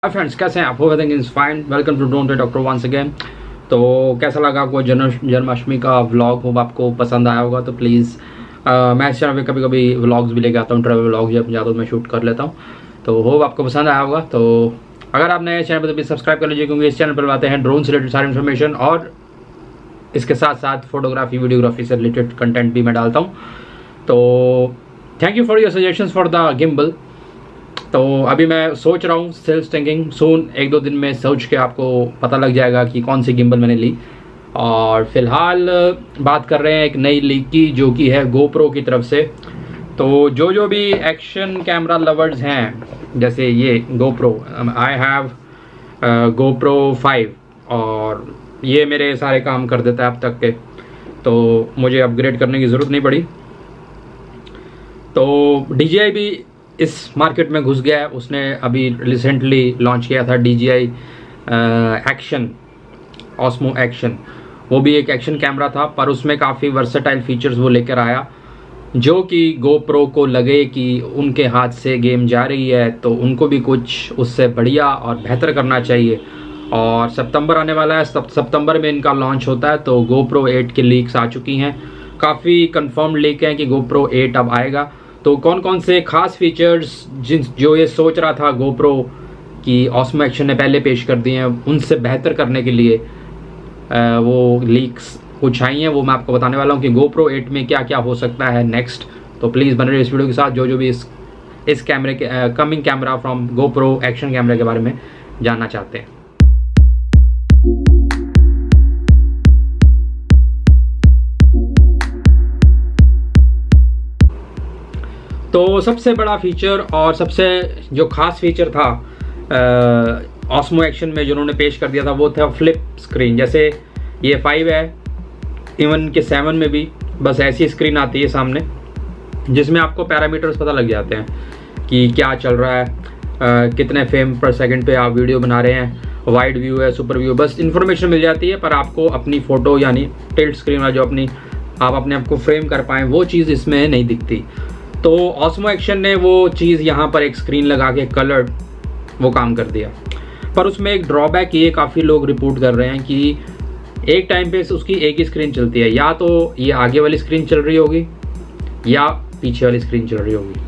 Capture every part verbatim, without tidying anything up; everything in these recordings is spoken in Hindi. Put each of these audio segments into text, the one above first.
हाय फ्रेंड्स, कैसे हैं आप? Hope everything is fine. Welcome to don't doctor once again. तो कैसा लगा आपको जन्माष्टमी का व्लॉग? होप आपको पसंद आया होगा। तो प्लीज़ मैं इस चैनल पे कभी कभी व्लॉग्स भी लेके आता हूँ, ट्रैवल व्लॉग जब ज़्यादा मैं शूट कर लेता हूँ। तो होप आपको पसंद आया होगा। तो अगर आप नए चैनल पर तो प्लीज़ सब्सक्राइब कर लीजिए, क्योंकि इस चैनल पर आते हैं ड्रोन से रिलेटेड सारी इन्फॉर्मेशन और इसके साथ साथ फोटोग्राफी वीडियोग्राफी से रिलेटेड कंटेंट भी मैं डालता हूँ। तो thank you for your suggestions for the gimbal. तो अभी मैं सोच रहा हूँ सेल्स टेंकिंग सून, एक दो दिन में सोच के आपको पता लग जाएगा कि कौन सी गिम्बल मैंने ली। और फिलहाल बात कर रहे हैं एक नई लीक की, जो कि है गोप्रो की तरफ से। तो जो जो भी एक्शन कैमरा लवर्स हैं, जैसे ये GoPro, I have GoPro five और ये मेरे सारे काम कर देता है अब तक के, तो मुझे अपग्रेड करने की ज़रूरत नहीं पड़ी। तो डी जी आई भी इस मार्केट में घुस गया है। उसने अभी रिसेंटली लॉन्च किया था D J I action, Osmo action. वो भी एक एक्शन कैमरा था, पर उसमें काफ़ी वर्सेटाइल फीचर्स वो लेकर आया, जो कि गोप्रो को लगे कि उनके हाथ से गेम जा रही है तो उनको भी कुछ उससे बढ़िया और बेहतर करना चाहिए। और सितंबर आने वाला है, सितंबर में इनका लॉन्च होता है। तो गोप्रो एट की लीक्स आ चुकी हैं, काफ़ी कंफर्म लीक हैं कि गोप्रो एट अब आएगा। तो कौन कौन से खास फीचर्स जिन जो ये सोच रहा था गोप्रो की ऑस्मो एक्शन ने पहले पेश कर दिए हैं, उनसे बेहतर करने के लिए आ, वो लीक्स कुछ आई हैं, वो मैं आपको बताने वाला हूँ कि गोप्रो एट में क्या क्या हो सकता है नेक्स्ट। तो प्लीज़ बने रहिए इस वीडियो के साथ, जो जो भी इस इस कैमरे के coming camera from GoPro action कैमरे के बारे में जानना चाहते हैं। तो सबसे बड़ा फीचर और सबसे जो खास फीचर था ऑस्मो एक्शन में जो उन्होंने पेश कर दिया था, वो था फ्लिप स्क्रीन। जैसे ये फाइव है, इवन के सेवन में भी बस ऐसी स्क्रीन आती है सामने, जिसमें आपको पैरामीटर्स पता लग जाते हैं कि क्या चल रहा है, आ, कितने फ्रेम पर सेकंड पे आप वीडियो बना रहे हैं, वाइड व्यू है, सुपर व्यू, बस इन्फॉर्मेशन मिल जाती है। पर आपको अपनी फ़ोटो यानी टिल्ट स्क्रीन वाला जो अपनी आप अपने आप को फ्रेम कर पाएँ, वो चीज़ इसमें नहीं दिखती। तो ऑस्मो एक्शन ने वो चीज़ यहाँ पर एक स्क्रीन लगा के कलर्ड वो काम कर दिया। पर उसमें एक ड्रॉबैक ये काफ़ी लोग रिपोर्ट कर रहे हैं कि एक टाइम पे उसकी एक ही स्क्रीन चलती है, या तो ये आगे वाली स्क्रीन चल रही होगी या पीछे वाली स्क्रीन चल रही होगी।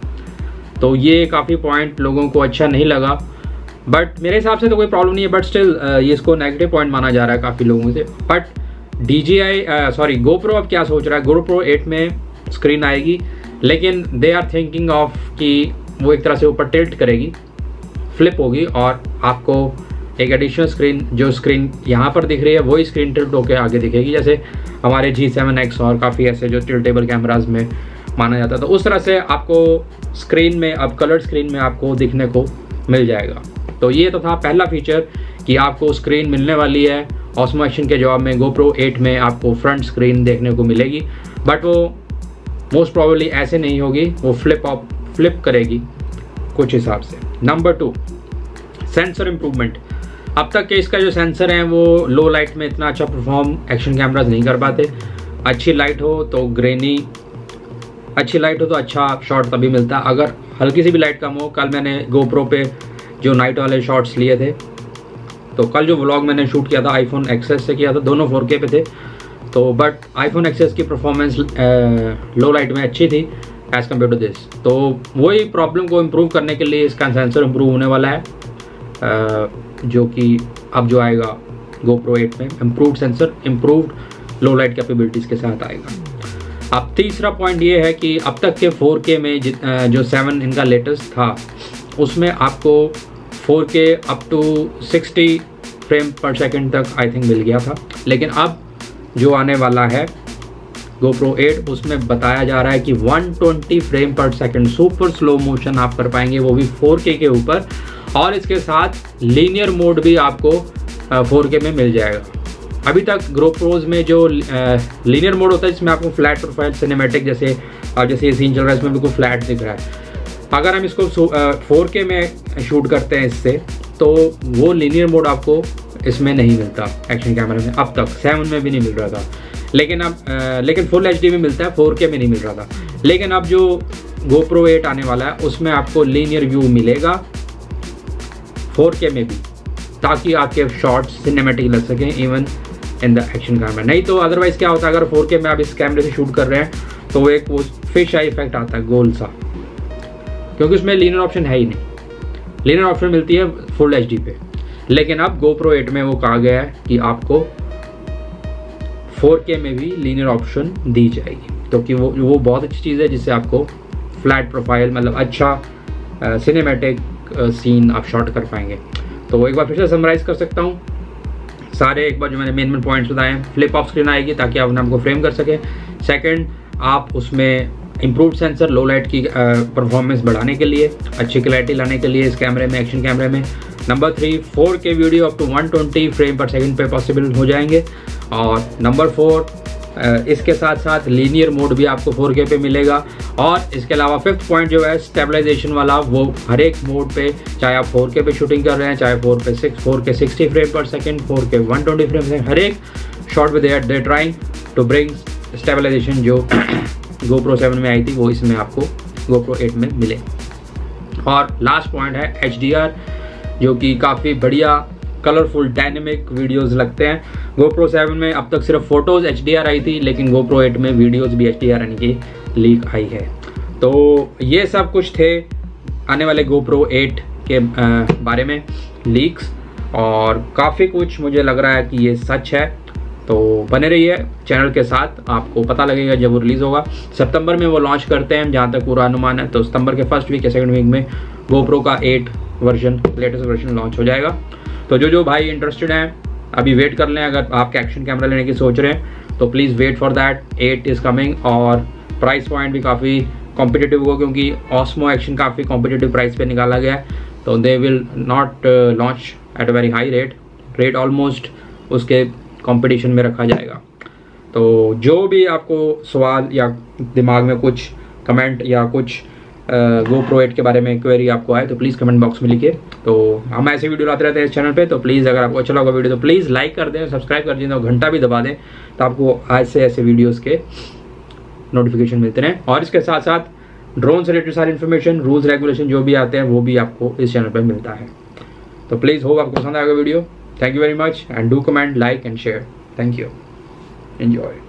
तो ये काफ़ी पॉइंट लोगों को अच्छा नहीं लगा, बट मेरे हिसाब से तो कोई प्रॉब्लम नहीं है। बट स्टिल ये इसको नेगेटिव पॉइंट माना जा रहा है काफ़ी लोगों से। But D J I sorry GoPro अब क्या सोच रहा है, गोप्रो एट में स्क्रीन आएगी, लेकिन दे आर थिंकिंग ऑफ कि वो एक तरह से ऊपर टिल्ट करेगी, फ्लिप होगी और आपको एक एडिशनल स्क्रीन, जो स्क्रीन यहाँ पर दिख रही है वही स्क्रीन टिल्ट होकर आगे दिखेगी, जैसे हमारे जी सेवन एक्स और काफ़ी ऐसे जो टिल्टेबल कैमराज में माना जाता है। तो उस तरह से आपको स्क्रीन में अब कलर स्क्रीन में आपको दिखने को मिल जाएगा। तो ये तो था पहला फीचर कि आपको स्क्रीन मिलने वाली है। ऑस्मो एक्शन के जवाब में गोप्रो एट में आपको फ्रंट स्क्रीन देखने को मिलेगी, बट वो मोस्ट प्रॉबेबली ऐसे नहीं होगी, वो फ्लिप ऑफ फ्लिप करेगी कुछ हिसाब से। Number two, sensor improvement. अब तक के इसका जो सेंसर है वो लो लाइट में इतना अच्छा परफॉर्म एक्शन कैमराज नहीं कर पाते। अच्छी लाइट हो तो ग्रेनी, अच्छी लाइट हो तो अच्छा शॉट तभी मिलता है। अगर हल्की सी भी लाइट कम हो, कल मैंने गोप्रो पे जो नाइट वाले शॉट्स लिए थे, तो कल जो व्लॉग मैंने शूट किया था आईफोन एक्सेस से किया था, दोनों फोर के पे थे। तो बट आईफोन एक्सेस की परफॉर्मेंस लो लाइट में अच्छी थी एज़ कम्पेयर टू दिस। तो वही प्रॉब्लम को इम्प्रूव करने के लिए इसका सेंसर इम्प्रूव होने वाला है, uh, जो कि अब जो आएगा गोप्रो एट में improved sensor, improved low light capabilities के साथ आएगा। अब तीसरा पॉइंट ये है कि अब तक के फोर के में uh, जो सेवन इनका लेटेस्ट था, उसमें आपको four K up to sixty frame per second तक आई थिंक मिल गया था। लेकिन अब जो आने वाला है गोप्रो एट, उसमें बताया जा रहा है कि one twenty frame per second super slow motion आप कर पाएंगे, वो भी फोर के के ऊपर। और इसके साथ लीनियर मोड भी आपको फोर के में मिल जाएगा। अभी तक गोप्रोज में जो लीनियर मोड होता है, जिसमें आपको फ्लैट प्रोफाइल सिनेमैटिक, जैसे अब जैसे ये सीन चल रहा है इसमें बिल्कुल फ्लैट दिख रहा है। अगर हम इसको फोर के में शूट करते हैं इससे, तो वो लीनियर मोड आपको इसमें नहीं मिलता एक्शन कैमरा में। अब तक सेवन में भी नहीं मिल रहा था, लेकिन अब आ, लेकिन फुल एच डी में मिलता है, फोर के में नहीं मिल रहा था। लेकिन अब जो गोप्रो एट आने वाला है उसमें आपको लीनियर व्यू मिलेगा फोर के में भी, ताकि आपके शॉट्स सिनेमैटिक लग सकें even in the action camera. नहीं तो अदरवाइज़ क्या होता है, अगर फोर के में आप इस कैमरे से शूट कर रहे हैं तो वो एक वो फिश आई इफेक्ट आता है गोल सा, क्योंकि उसमें लीनर ऑप्शन है ही नहीं। लीनर ऑप्शन मिलती है फुल एच डी पे, लेकिन अब GoPro एट में वो कहा गया है कि आपको फोर के में भी लीनियर ऑप्शन दी जाएगी, तो कि वो वो बहुत अच्छी चीज़ है जिससे आपको फ्लैट प्रोफाइल मतलब अच्छा सिनेमैटिक सीन आप शॉट कर पाएंगे। तो एक बार फिर से समराइज कर सकता हूँ सारे, एक बार जो मैंने मेन मेन पॉइंट्स बताए हैं। फ्लिप ऑफ स्क्रीन आएगी ताकि आप अपने आपको फ्रेम कर सकें। सेकंड, आप उसमें इम्प्रूव सेंसर लो लाइट की परफॉर्मेंस बढ़ाने के लिए, अच्छी क्लैरिटी लाने के लिए इस कैमरे में, एक्शन कैमरे में। Number three, four K video up to one twenty frame per second पे पॉसिबल हो जाएंगे। और नंबर फोर, इसके साथ साथ लीनियर मोड भी आपको फोर के पे मिलेगा। और इसके अलावा फिफ्थ पॉइंट जो है स्टेबलाइजेशन वाला, वो हर एक मोड पे, चाहे आप फोर के पे शूटिंग कर रहे हैं, चाहे फोर पे six four K sixty frame per second, four K one twenty frame per second, हर एक शॉट में they they trying to bring stabilization जो GoPro सेवन में आई थी वो इसमें आपको GoPro एट में मिले। और लास्ट पॉइंट है एच डी आर, जो कि काफ़ी बढ़िया कलरफुल डायनेमिक वीडियोस लगते हैं। GoPro सेवन में अब तक सिर्फ फोटोज़ एच डी आर आई थी, लेकिन GoPro एट में वीडियोस भी एच डी आर यानी कि लीक आई है। तो ये सब कुछ थे आने वाले GoPro एट के बारे में लीक्स, और काफ़ी कुछ मुझे लग रहा है कि ये सच है। तो बने रहिए चैनल के साथ, आपको पता लगेगा जब वो रिलीज़ होगा। सितंबर में वो लॉन्च करते हैं जहाँ तक पूरा अनुमान है, तो सितंबर के फर्स्ट वीक या सेकंड वीक में GoPro का eight version, latest version launch हो जाएगा। तो जो जो भाई इंटरेस्टेड हैं अभी वेट कर लें। अगर आपके एक्शन कैमरा लेने की सोच रहे हैं तो please wait for that, eight is coming. और प्राइस पॉइंट भी काफ़ी कॉम्पिटिटिव होगा, क्योंकि ऑस्मो एक्शन काफ़ी कॉम्पिटिटिव प्राइस पे निकाला गया है। तो they will not launch at a very high rate, rate almost उसके कंपटीशन में रखा जाएगा। तो जो भी आपको सवाल या दिमाग में कुछ कमेंट या कुछ GoPro एट के बारे में क्वेरी आपको आए तो प्लीज़ कमेंट बॉक्स में लिखिए। तो हम ऐसे वीडियो लाते रहते हैं इस चैनल पे, तो प्लीज़ अगर आपको अच्छा लगा वीडियो तो प्लीज़ लाइक कर दें, सब्सक्राइब कर दें और घंटा भी दबा दें, तो आपको आज से ऐसे वीडियोज़ के नोटिफिकेशन मिलते रहें। और इसके साथ साथ ड्रोन से रिलेटेड सारी इन्फॉर्मेशन, रूल्स रेगुलेशन जो भी आते हैं वो भी आपको इस चैनल पर मिलता है। तो प्लीज़ होप आपको पसंद आएगा video. Thank you very much, and do comment, like and share. Thank you. Enjoy.